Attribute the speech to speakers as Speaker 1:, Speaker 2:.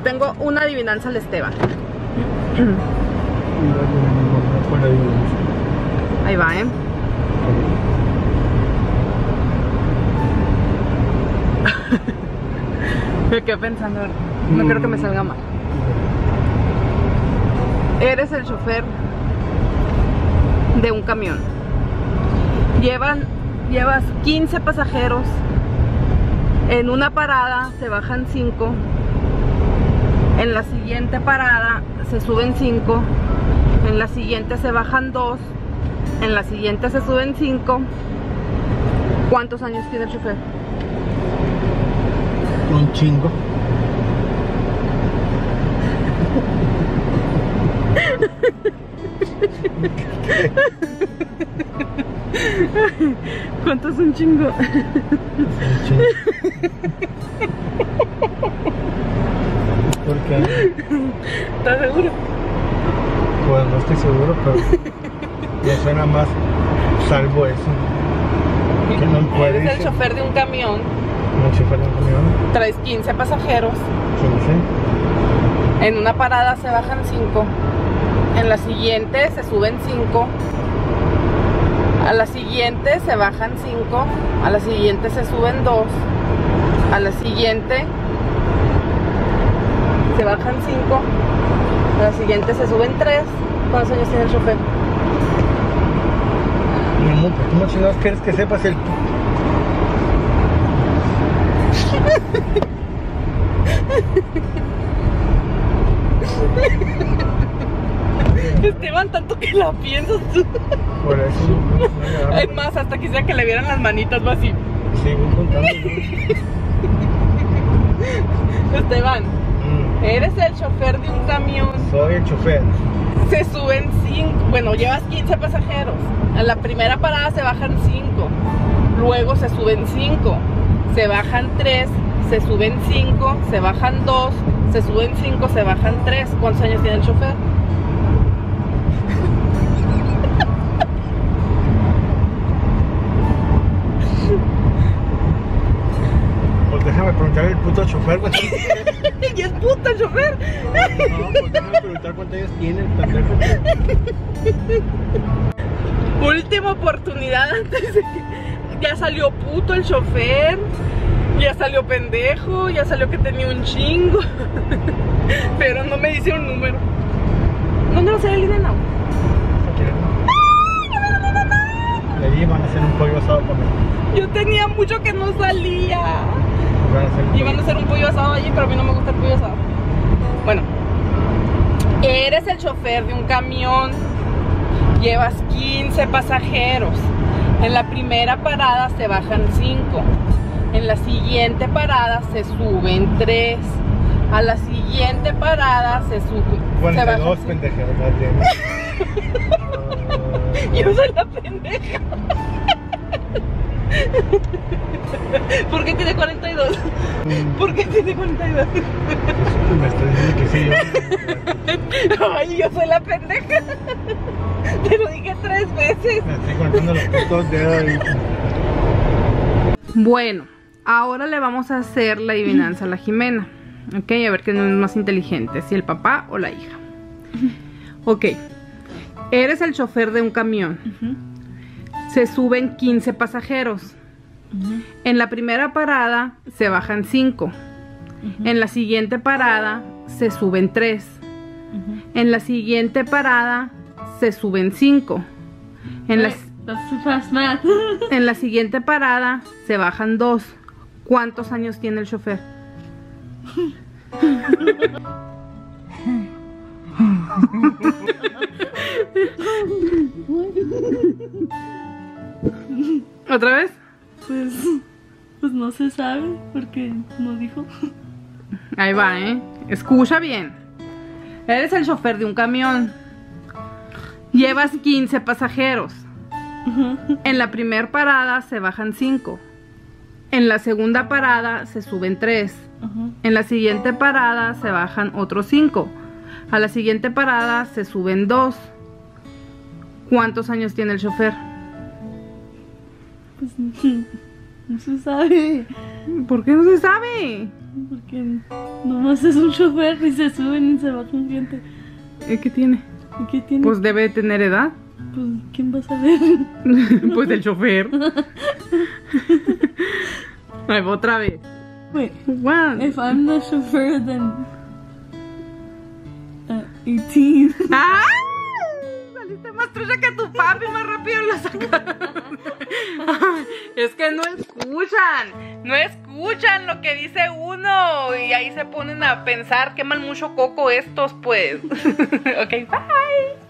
Speaker 1: tengo una adivinanza al Esteban. Ahí va, ¿eh? Me quedé pensando, no quiero que me salga mal. Eres el chofer de un camión. Llevas 15 pasajeros. En una parada se bajan 5. En la siguiente parada se suben 5. En la siguiente se bajan 2. En la siguiente se suben 5. ¿Cuántos años tiene el chofer?
Speaker 2: Un chingo.
Speaker 1: ¿Cuánto es un chingo?
Speaker 2: ¿Por qué?
Speaker 1: ¿Estás seguro?
Speaker 2: Pues no estoy seguro, pero me suena más salvo eso. Que no puede.
Speaker 1: Eres el chofer de un camión.
Speaker 2: El chofer de un camión.
Speaker 1: Traes 15 pasajeros.
Speaker 2: 15.
Speaker 1: En una parada se bajan 5. En la siguiente se suben 5. A la siguiente se bajan 5. A la siguiente se suben 2. A la siguiente se bajan 5. A la siguiente se suben 3. ¿Cuántos años tiene el chofer?
Speaker 2: Mi amor, ¿cómo chingados quieres que sepas el...?
Speaker 1: Esteban, tanto que la piensas tú.
Speaker 2: Por eso no
Speaker 1: Es más, hasta quisiera que le vieran las manitas, va así.
Speaker 2: sigo contando.
Speaker 1: Esteban, eres el chofer de un camión.
Speaker 2: Soy el chofer.
Speaker 1: Se suben 5, bueno, llevas 15 pasajeros. En la primera parada se bajan 5. Luego se suben 5. Se bajan 3. Se suben 5. Se bajan 2. Se suben 5. Se bajan 3. ¿Cuántos años tiene el chofer?
Speaker 2: Pues déjame preguntarle al puto chofer.
Speaker 1: ¿Y es puta el chofer?
Speaker 2: No, pues déjame preguntar cuántos años tiene el pendejo.
Speaker 1: Última oportunidad antes de que... Ya salió puto el chofer. Ya salió pendejo. Ya salió que tenía un chingo. Pero no me dice un número. ¿Dónde va a ser el dinero?
Speaker 2: De allí van a hacer un pollo asado para mí.
Speaker 1: Yo tenía mucho que no salía.
Speaker 2: Van a hacer un
Speaker 1: Iban a hacer un pollo asado allí, pero a mí no me gusta el pollo asado. Bueno, eres el chofer de un camión. Llevas 15 pasajeros. En la primera parada se bajan 5. En la siguiente parada se suben 3. A la siguiente parada se suben.
Speaker 2: 42 pendejas, más bien.
Speaker 1: Yo soy la pendeja. ¿Por qué tiene 42? ¿Por qué tiene 42?
Speaker 2: Me estoy diciendo que sí.
Speaker 1: Ay, yo soy la pendeja. Te lo dije 3 veces.
Speaker 2: Me estoy contando los putos dedos.
Speaker 1: Bueno, ahora le vamos a hacer la adivinanza a la Jimena. Ok, a ver quién es más inteligente, si el papá o la hija. Ok, eres el chofer de un camión. Se suben 15 pasajeros. En la primera parada se bajan 5. En la siguiente parada se suben 3. En la siguiente parada se suben 5. En la siguiente parada se bajan 2. ¿Cuántos años tiene el chofer? ¿Otra vez?
Speaker 3: Pues no se sabe porque no dijo.
Speaker 1: Ahí va, escucha bien. Eres el chofer de un camión. Llevas 15 pasajeros. En la primera parada se bajan 5. En la segunda parada se suben 3. En la siguiente parada se bajan otros 5. A la siguiente parada se suben 2. ¿Cuántos años tiene el chofer?
Speaker 3: Pues no se sabe.
Speaker 1: ¿Por qué no se sabe?
Speaker 3: Porque nomás es un chofer y se suben y se bajan gente.
Speaker 1: ¿Qué tiene?
Speaker 3: ¿Y qué tiene?
Speaker 1: Pues debe tener edad.
Speaker 3: Pues, ¿quién va a saber?
Speaker 1: Pues el chofer. Ay, otra vez.
Speaker 3: Wait,
Speaker 1: One.
Speaker 3: if I'm the chauffeur, then 18.
Speaker 1: ¡Ah! Saliste más trucha que tu papi, más rápido lo sacaron. Es que no escuchan lo que dice uno y ahí se ponen a pensar, queman mucho coco estos, pues. Ok, bye.